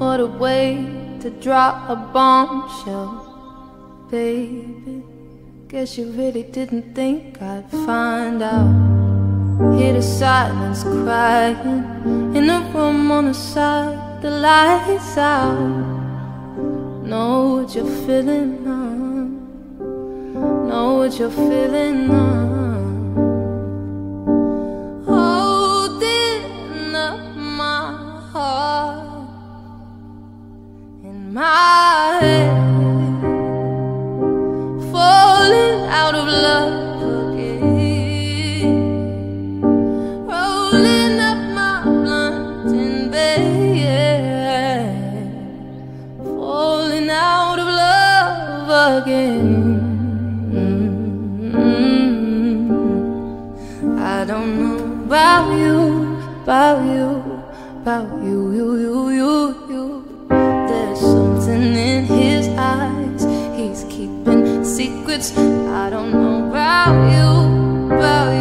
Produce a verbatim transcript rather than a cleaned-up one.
What a way to drop a bombshell, baby. Guess you really didn't think I'd find out. Hear the silence crying in the room on the side, the lights out. Know what you're feeling now, know what you're feeling now. Holding up my heart in my head, falling out of love again, rolling up my blunt in bed, falling out of love again. I don't know about you, about you, about you, you, you, you, you. There's something in his eyes, he's keeping secrets. I don't know about you, about you.